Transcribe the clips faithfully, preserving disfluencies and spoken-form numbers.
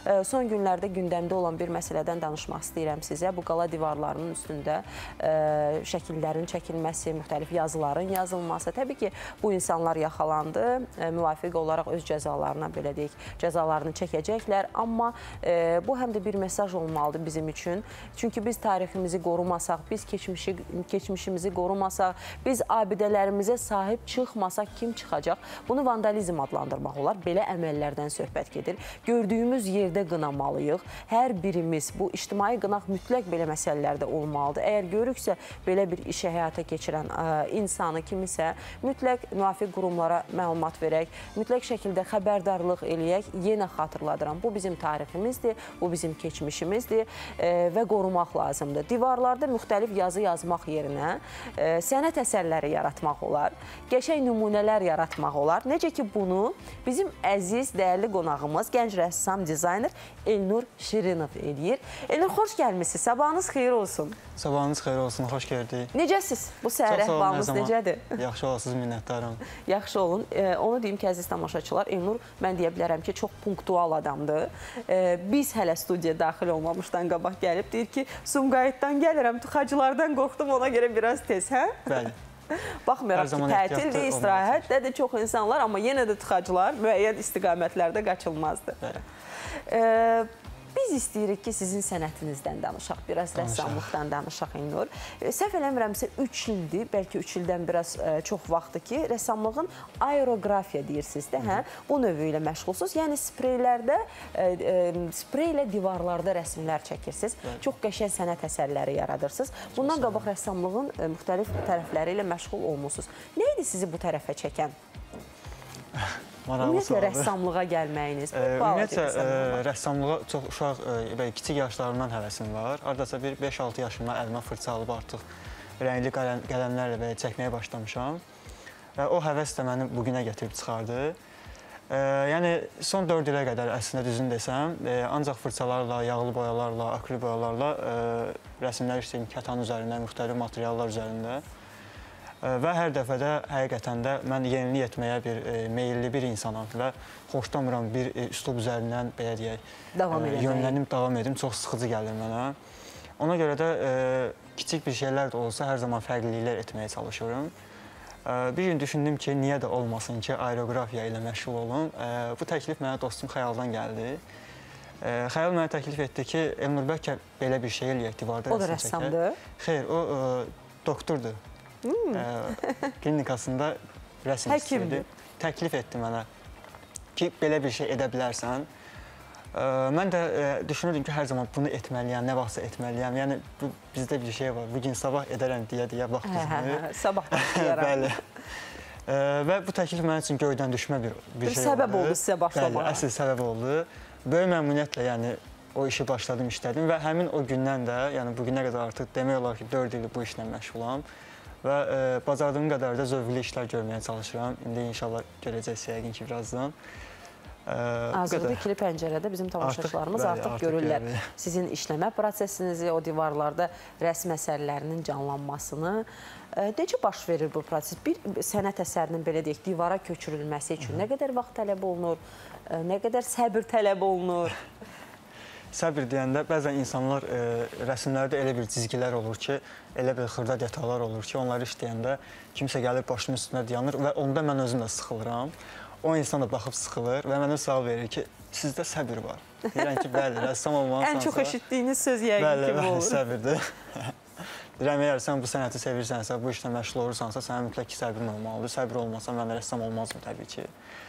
Son günlərdə gündəmdə olan bir məsələdən danışmaq istəyirəm sizə. Bu qala divarlarının üstündə şəkillərin çəkilməsi, müxtəlif yazıların yazılması. Təbii ki, bu insanlar yaxalandı, müvafiq olaraq öz cəzalarına, belə deyək, cəzalarını çəkəcəklər. Amma bu həm də bir mesaj olmalıdır bizim üçün. Çünki biz tariximizi qorumasaq, biz keçmişi, keçmişimizi qorumasaq, biz abidələrimizə sahib çıxmasaq kim çıxacaq? Bunu vandalizm adlandırmaq olar. Belə əməllərdən söhbət gedir. Gördüyümüz yerdə qınamalıyıq. Hər birimiz bu ictimai qınaq mütləq belə məsələlərdə olmalıdır. Əgər görüksə belə bir işə həyata keçirən insanı kimisə, mütləq müvafiq qurumlara məlumat verək, mütləq şəkildə xəbərdarlıq eləyək. Yenə xatırladıram, bu bizim tariximizdir, bu bizim keçmişimizdir və qorumaq lazımdır. Divarlarda müxtəlif yazı yazmaq yerinə sənət əsərləri yaratmaq olar, qəşəng nümunələr yaratmaq olar. Necə ki, bunu bizim əziz, dəyərli qonağımız, gənc rəssam, dizayner Elnur Şirinov eləyir. Elnur, xoş gəlmişsiniz, sabahınız xeyir olsun. Sabahınız xeyir olsun, xoş gəldik. Necəsiz? Bu səhər əhvalınız necədir? Yaxşı olasınız, minnətdarım. Yaxşı olun. Onu deyim ki, əziz tamaşaçılar, Elnur, mən deyə bilərəm ki, çox punktual adamdır. Biz hələ studiyaya daxil olmamışdan qabaq gəlib, deyir ki, Sumqayıtdan gəlirəm, tıxacılardan qorxdum, ona görə biraz tez, hə? Bəli. Baxmayaraq ki, tətildir, istirahətdədir çox insanlar, amma yenə də tıxacılar müəyyən istiqamətlərdə qaçılmazdır. Bəli. Biz istəyirik ki, sizin sənətinizdən danışaq, biraz rəssamlıqdan danışaq, Elnur. Səhv eləmirəmsə, üç ildir, bəlkə üç ildən biraz çox vaxtdır ki, rəssamlığın aerografiya deyirsiniz də, hə? Bu növü ilə məşğulsuz. Yəni, spreylərdə, sprey ilə divarlarda rəsmlər çəkirsiniz. Çox qəşəng sənət əsərləri yaradırsınız. Bundan qabaq rəssamlığın müxtəlif tərəfləri ilə məşğul olmuşsunuz. Nə idi sizi bu tərəfə çəkən? Ümumiyyətlə, rəssamlığa gəlməyiniz? Ümumiyyətlə, rəssamlığa çox uşaq, kiçik yaşlarından həvəsim var. Aradasa bir beş altı yaşımda əlimə fırça alıb artıq rəngli qələmlərlə çəkməyə başlamışam. Və o həvəs də məni bugünə gətirib çıxardı. Yəni, son dörd ilə qədər əslində düzün desəm, ancaq fırçalarla, yağlı boyalarla, akril boyalarla rəsmlər işləyim kətan üzərində, müxtəlif materiallar üzərində. Və hər dəfədə həqiqətən də mən yenilik etməyə bir meyilli bir insanam və xoşlamıram bir üslub üzərindən, belə deyək, yönlənib davam edim, çox sıxıcı gəlir mənə. Ona görə də kiçik bir şeylər də olsa hər zaman fərqliliklər etməyə çalışıyorum. Bir gün düşündüm ki, niyə də olmasın ki, aerografiya ilə məşğul olum. Bu təklif mənə dostum Xəyaldan gəldi. Xəyal mənə təklif etdi ki, Elnur, bəlkə belə bir şey eləyək, divarda rəsm çəkək. O da rəssamdır? Xeyr, o doktordur. Klinikasında rəsm istəyirdi. Təklif etdi mənə ki, belə bir şey edə bilərsən. Mən də düşünürdüm ki, hər zaman bunu etməliyəm, nə vaxtsa etməliyəm. Yəni, bizdə bir şey var, bugün sabah edərəm deyə-deyə vaxt düzünür. Sabah başlayarım. Bəli. Və bu təklif mənim üçün göydən düşmə bir şey oldu. Bir səbəb oldu sizə başlamağa. Bəli, əsl səbəb oldu. Böyük məmnuniyyətlə, yəni, o işi başladım, işlədim və həmin o gündən də, yəni, bugünə qədər artıq demək olar ki, dörd ildir bu işlə məşğulam. Və bacardığım qədər də zövqlü işlər görməyə çalışıram. İndi inşallah görəcəksiniz yəqin ki, birazdan. Hazırda ikili pəncərədə bizim tamaşaçılarımız artıq görürlər sizin işləmə prosesinizi, o divarlarda rəsm əsərlərinin canlanmasını. Necə baş verir bu proses? Bir sənət əsərinin, belə deyək, divara köçürülməsi üçün nə qədər vaxt tələb olunur, nə qədər səbir tələb olunur? Səbir deyəndə bəzən insanlar rəsmlərdə elə bir cizgilər olur ki, elə bir xırda detallar olur ki, onları işləyəndə kimsə gəlib başımın üstünə dayanır və onda mən özüm də sıxılıram. O insan da baxıb sıxılır və mənə sual verir ki, sizdə səbir var. Deyirəm ki, bəli, rəssam olmalısansa... Ən çox eşitdiyiniz söz yəqin ki, bu olur. Bəli, səbirdir. Deyirəm, əgər sən bu sənəti sevirsənsə, bu işlə məşğul olursansa, sənə mütləq ki, səbirin olmalıdır. Səbir olmasa, mən rəssam olmazdım təbii ki.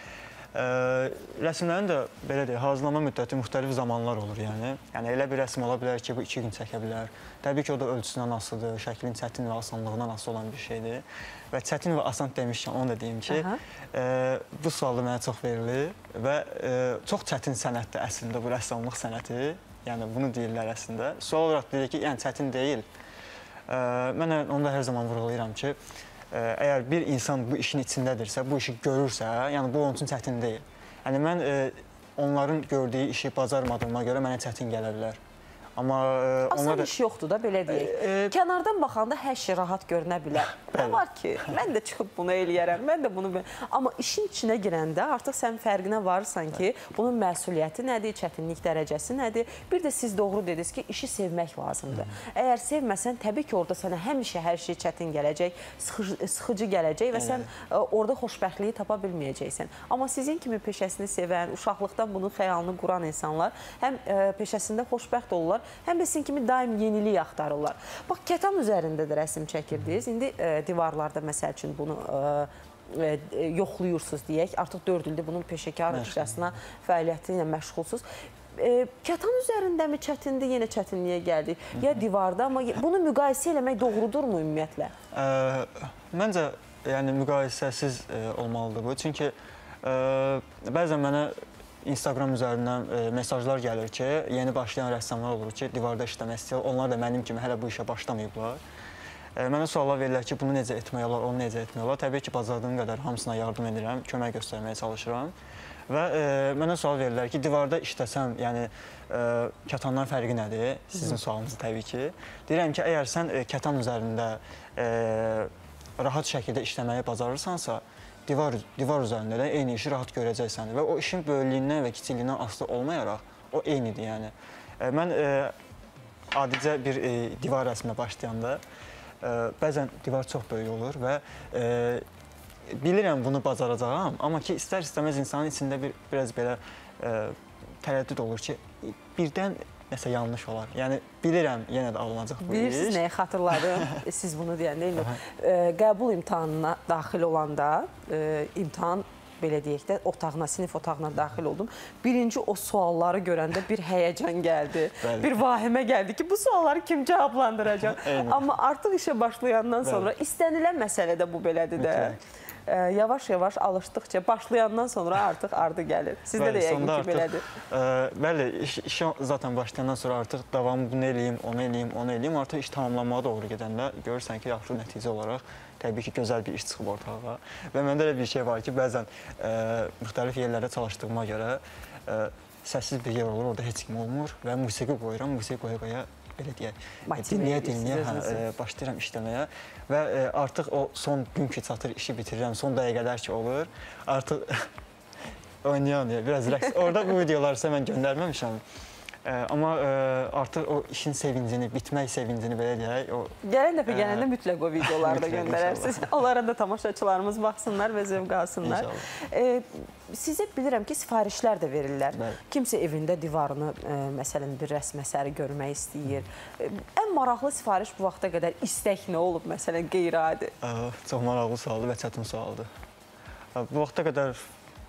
Rəsmlərin də, belə deyək, hazırlama müddəti müxtəlif zamanlar olur, yəni. Yəni, elə bir rəsm ola bilər ki, bu iki gün çəkə bilər. Təbii ki, o da ölçüsündən asılıdır, şəklin çətin və asanlığından asılı olan bir şeydir. Və çətin və asan demişkən, onu da deyim ki, bu sualı mənə çox verilir və çox çətin sənətdir əslində bu rəssamlıq sənəti. Yəni, bunu deyirlər əslində. Sual olaraq deyir ki, yəni, çətin deyil. Mən onu da hər zaman vurğulayıram ki, əgər bir insan bu işin içindədirsə, bu işi görürsə, yəni bu onun üçün çətin deyil. Yəni mən onların gördüyü işi bacarmadığıma görə mənə çətin gələ bilər. Amma asan iş yoxdur da, belə deyək. E, e, Kənardan baxanda hər şey rahat görünə bilər. Nə var ki, mən də çıxıb bunu eləyərəm, mən də bunu... Amma işin içinə girəndə artıq sən fərqinə varsan ki, bunun məsuliyyəti nədir, çətinlik dərəcəsi nədir? Bir də siz doğru dediniz ki, işi sevmək lazımdır. Əgər sevməsən, təbii ki, orada sənə həmişə hər şey çətin gələcək, sıxıcı, sıxıcı gələcək və sən orada xoşbəxtliyi tapa bilməyəcəksən. Amma sizin kimi peşəsini sevən, uşaqlıqdan bunun xəyalını quran insanlar həm peşəsində xoşbəxt olurlar, həm də sizin kimi daim yenilik axtarırlar. Bax, kətan üzərində də rəsm çəkirdiniz. İndi e, divarlarda məsəl üçün bunu e, e, yoxluyursunuz deyək. Artıq dörd ildir bunun peşəkarcasına fəaliyyəti ilə məşğulsuz. E, kətan üzərindəmi çətindir, yenə çətinliyə gəldik? Ya divarda, amma bunu müqayisə eləmək doğrudurmu ümumiyyətlə? E, məncə, yəni müqayisəsiz e, olmalıdır bu. Çünki e, bəzən mənə Instagram üzərindən e, mesajlar gəlir ki, yeni başlayan rəssamlar olur ki, divarda işləmək istəyir. Onlar da mənim kimi hələ bu işə başlamayıblar. E, mənə suallar verirlər ki, bunu necə etmək olar, onu necə etmək olar. Təbii ki, bacardığım qədər hamısına yardım edirəm, kömək göstərməyə çalışıram. Və e, mənə sual verirlər ki, divarda işləsəm, yəni e, kətandan fərqi nədir? Sizin sualınız təbii ki. Deyirəm ki, əgər sən e, kətan üzərində e, rahat şəkildə işləməyi bacarırsansa, Divar, divar üzərində də eyni işi rahat görəcəksən və o işin böyüklüyündən və kiçikliyindən asılı olmayaraq o eynidir. Yəni. E, mən e, adicə bir e, divar rəsminə başlayanda e, bəzən divar çox böyük olur və e, bilirəm bunu bacaracağam, amma ki istər-istəməz insanın içində bir biraz belə e, tərəddüd olur ki, birdən nəsə yanlış olar. Yəni, bilirəm, yenə də alınacaq bu iş. Bilirsiniz nəyi xatırladım? Siz bunu deyəndə, e, qəbul imtahanına daxil olanda, e, imtahan, belə deyək də, otağına, sinif otağına daxil oldum. Birinci o sualları görəndə bir həyəcan gəldi, Bəli. bir vahimə gəldi ki, bu sualları kim cavablandıracaq? Amma artıq işə başlayandan sonra Bəli. istənilən məsələ də bu belədir də. Yavaş-yavaş alışdıqca, başlayandan sonra artıq ardı gəlir. Sizdə də yəqin ki, belədir. E, bəli, iş, işə zaten başlayandan sonra artıq davamı bunu eləyim, onu eləyim, onu eləyim. Artıq iş tamamlanmağa doğru gedəndə görürsən ki, yaxşı nəticə olaraq təbii ki, gözəl bir iş çıxıb ortağa. Və məndə də bir şey var ki, bəzən e, müxtəlif yerlərdə çalışdığıma görə e, səssiz bir yer olur, orada heç kim olmur və musiqi qoyuram, musiqi qoya-qoya belə deyək, dinləyə-dinləyə hə, başlayıram işləməyə və e, artıq o son gün ki, çatır, işi bitirirəm, son dəqiqələr ki olur, artıq oynayan, biraz rəqs. Orada bu videoları isə mən göndərməmişəm. E, amma e, artıq o işin sevincini, bitmək sevincini belə deyək. O, gələn dəfə gələndə mütləq o videoları da göndərərsiniz. Onlara da tamaşaçılarımız baxsınlar və zövq alsınlar. E, sizə bilirəm ki, sifarişlər də verirlər. Bəli. Kimsə evində divarını, e, məsələn, bir rəsm əsəri görmək istəyir. E, ən maraqlı sifariş bu vaxta qədər istək nə olub, məsələn, qeyri-adi? E, çox maraqlı sualdır və çətin sualdır. E, bu vaxta qədər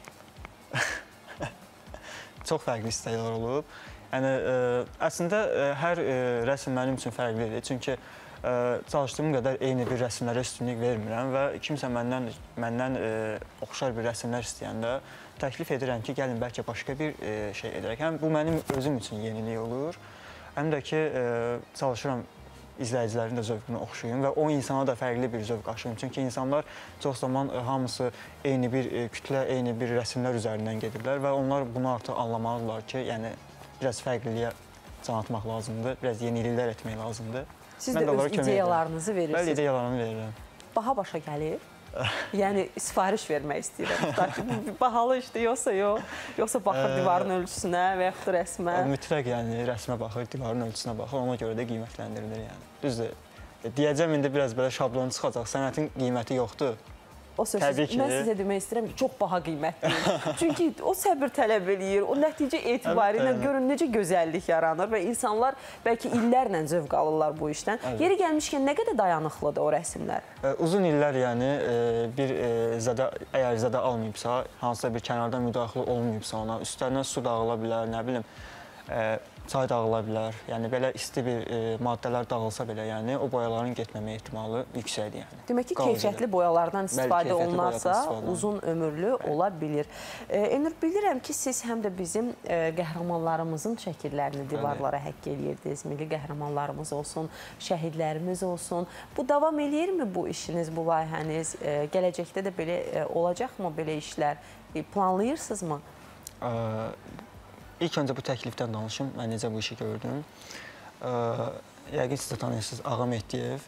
çox fərqli istəklər olub. Yəni, ə, əslində ə, hər ə, rəsm mənim üçün fərqlidir. Çünki ə, çalışdığım qədər eyni bir rəsmlərə üstünlük vermirəm və kimsə məndən, məndən ə, oxşar bir rəsmlər istəyəndə təklif edirəm ki, gəlin bəlkə başqa bir ə, şey edərək. Həm bu mənim özüm üçün yenilik olur, həm də ki, ə, çalışıram izləyicilərin də zövqünü oxşuyum və o insana da fərqli bir zövq aşıyım. Çünki insanlar çox zaman ə, hamısı eyni bir ə, kütlə, eyni bir rəsmlər üzərindən gedirlər və onlar bunu artıq anlamalıdırlar ki, yəni biraz fərqliliyə can atmaq lazımdır, biraz yeniliklər etmək lazımdır. Siz də öz ideyalarınızı verirsiniz. Bəli, ideyalarımı verirəm. Baha başa gəlir? Yəni, sifariş vermək istəyirəm. Bahalı işdir, yoxsa yox? Yoxsa baxır divarın ölçüsünə və yaxud da rəsmə? Mütləq, yəni, rəsmə baxır, divarın ölçüsünə baxır, ona görə də qiymətləndirilir, yəni. Düzdür, deyəcəm, indi biraz belə şablon çıxacaq, sənətin qiyməti yoxdur. O sözsüz, mən sizə demək istəyirəm ki, çox baha qiymətlidir. Çünki o səbir tələb eləyir, o nəticə etibarı ilə görün necə gözəllik yaranır və insanlar bəlkə illərlə zövq alırlar bu işdən. Yeri gəlmişkən nə qədər dayanıqlıdır o rəsmlər? Uzun illər, yəni bir zədə, əgər zədə almayıbsa, hansısa bir kənardan müdaxilə olmayıbsa ona, üstlərindən su dağıla bilər, nə bilim, çay dağıla bilər, yəni belə isti bir e, maddələr dağılsa belə, yəni o boyaların getməmə ehtimalı yüksəkdir. Yəni. Demək ki, keyfiyyətli boyalardan istifadə olunarsa uzun ömürlü Bəli. ola bilir. E, Elnur, bilirəm ki, siz həm də bizim e, qəhrəmanlarımızın şəkillərini divarlara həkk eləyirdiniz. Milli qəhrəmanlarımız olsun, şəhidlərimiz olsun. Bu davam eləyirmi bu işiniz, bu layihəniz? E, gələcəkdə də belə e, olacaqmı belə işlər? E, planlayırsınızmı? Ə İlk öncə bu təklifdən danışım, mən necə bu işi gördüm. Yəqin siz də tanıyırsınız Ağa Mehdiyev.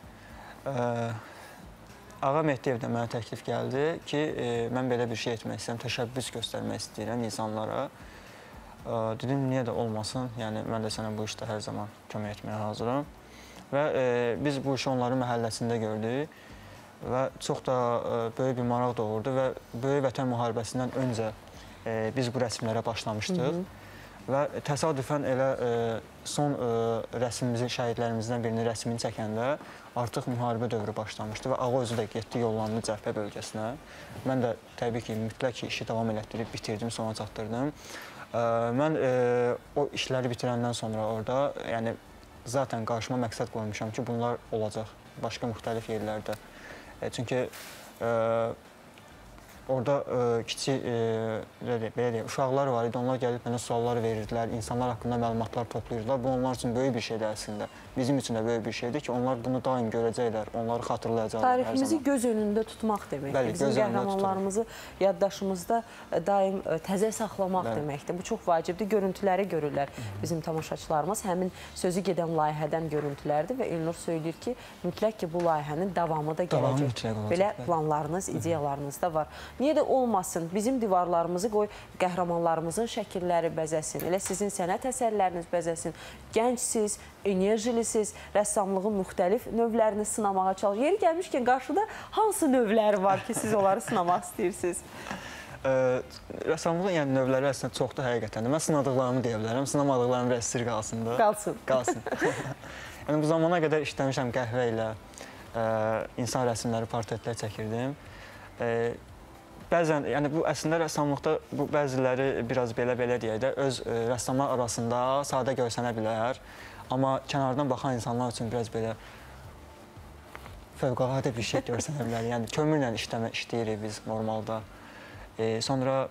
Ağa Mehdiyev də mənə təklif gəldi ki, mən belə bir şey etmək istəyirəm, təşəbbüs göstərmək istəyirəm insanlara. Dedim, niyə də olmasın, yəni mən də sənə bu işdə hər zaman kömək etməyə hazıram. Və biz bu işi onların məhəlləsində gördük və çox da böyük bir maraq doğurdu və Böyük Vətən müharibəsindən öncə biz bu rəsmlərə başlamışdıq. Və təsadüfən elə son rəsmimizi, şəhidlərimizdən birinin rəsmini çəkəndə artıq müharibə dövrü başlamışdı və Ağa özü də getdi, yollandı cəbhə bölgəsinə. Mən də təbii ki, mütləq ki, işi davam elətdirib, bitirdim, sona çatdırdım. Mən o işləri bitirəndən sonra orada, yəni zaten qarşıma məqsəd qoymuşam ki, bunlar olacaq başqa müxtəlif yerlərdə. Çünki orada kiçik, belə deyək, uşaqlar var idi, onlar gəlib mənə suallar verirdilər, insanlar haqqında məlumatlar toplayırdılar. Bu, onlar üçün böyük bir şeydir əslində. Bizim üçün də böyük bir şeydir ki, onlar bunu daim görəcəklər, onları xatırlayacaqlar hər zaman. Tariximizi göz önündə tutmaq deməkdir. Bəli, bizim qəhrəmanlarımızı yaddaşımızda daim təzə saxlamaq Bəli. deməkdir. Bu çox vacibdir. Görüntüləri görürlər bizim tamaşaçılarımız. Həmin sözü gedən layihədən görüntülərdir və Elnur söyləyir ki, mütləq ki, bu layihənin davamı da gələcək. Belə planlarınız, ideyalarınız da var. Niyə də olmasın, bizim divarlarımızı qoy, qəhrəmanlarımızın şəkilləri bəzəsin, elə sizin sənət əsərləriniz bəzəsin. Gəncsiniz, enerjilisiz, rəssamlığın müxtəlif növlərini sınamağa çalışın. Yeri gəlmişkən, qarşıda hansı növləri var ki, siz onları sınamaq istəyirsiniz? Rəssamlığın yəni növləri əslində çoxdur həqiqətən. Mən sınadıqlarımı deyə bilərəm, sınamadıqlarım biraz sir qalsın da. Qalsın. Qalsın. Yəni, bu zamana qədər işləmişəm qəhvə ilə, insan rəsmləri, portretlər çəkirdim. Bəzən, yəni bu əslində rəssamlıqda bu bəziləri biraz belə-belə deyək də, öz rəssamlar arasında sadə görsənə bilər. Amma kənardan baxan insanlar üçün biraz belə fövqəladə bir şey görsənə bilər. Yəni kömürlə işləmə, işləyirik biz normalda. E, sonra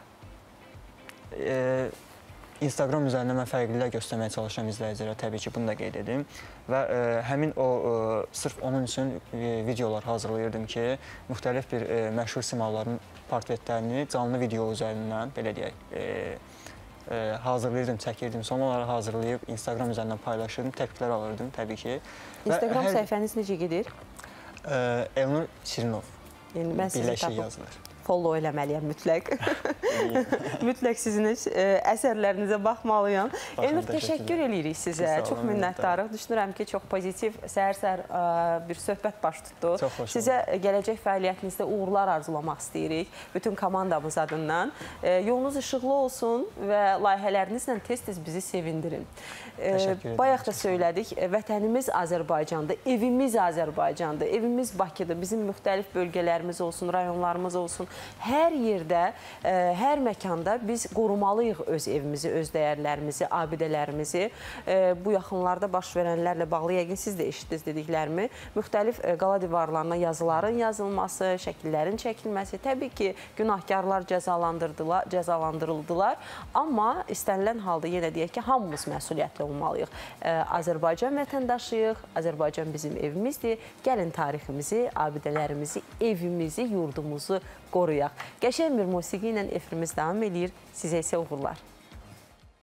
e, Instagram üzərində mən fərqlilər göstərməyə çalışıram izləyicilərə, təbii ki, bunu da qeyd edim. Və e, həmin o, e, sırf onun üçün e, videolar hazırlayırdım ki, müxtəlif bir e, məşhur simaların portretlərini canlı video üzərindən, belə deyək, e, e, hazırlayırdım, çəkirdim. Son onları hazırlayıb Instagram üzərindən paylaşırdım, təkliflər alırdım təbii ki. Instagram hər... səhifəniz necə gedir? E, Elnur Şirinov, yəni, birləşik yazılır. Follow eləməliyəm mütləq. Mütləq sizin əsərlərinizə baxmalıyam. Elnur, təşəkkür edirik sizə. Çox minnətdarıq. Düşünürəm ki, çox pozitiv, səhər-səhər bir söhbət baş tutdu. Sizə gələcək fəaliyyətinizdə uğurlar arzulamaq istəyirik. Bütün komandamız adından. Yolunuz işıqlı olsun və layihələrinizlə tez-tez bizi sevindirin. Bayaq da söylədik, vətənimiz Azərbaycandır, evimiz Azərbaycandır, evimiz Bakıdır, bizim müxtəlif bölgələrimiz olsun, rayonlarımız olsun. Hər yerdə, hər məkanda biz qorumalıyıq öz evimizi, öz dəyərlərimizi, abidələrimizi. Bu yaxınlarda baş verənlərlə bağlı, yəqin siz də eşitdiniz dediklərimi, müxtəlif qala divarlarına yazıların yazılması, şəkillərin çəkilməsi, təbii ki, günahkarlar cəzalandırıldılar. Amma istənilən halda yenə deyək ki, hamımız məsuliyyətli olmalıyıq. Azərbaycan vətəndaşıyıq, Azərbaycan bizim evimizdir. Gəlin tariximizi, abidələrimizi, evimizi, yurdumuzu qoruyaq. Qəşəng bir musiqi ilə efirimiz davam edir. Sizə isə uğurlar.